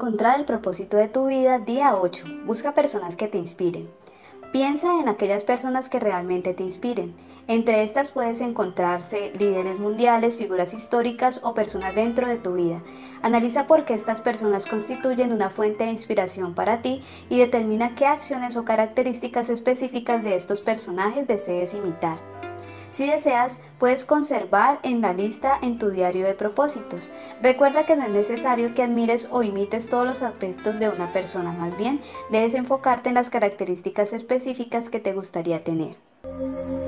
encontrar el propósito de tu vida, día 8. Busca personas que te inspiren. Piensa en aquellas personas que realmente te inspiren. Entre estas puedes encontrarse líderes mundiales, figuras históricas o personas dentro de tu vida. Analiza por qué estas personas constituyen una fuente de inspiración para ti y determina qué acciones o características específicas de estos personajes desees imitar. Si deseas, puedes conservar en la lista en tu diario de propósitos. Recuerda que no es necesario que admires o imites todos los aspectos de una persona, más bien debes enfocarte en las características específicas que te gustaría tener.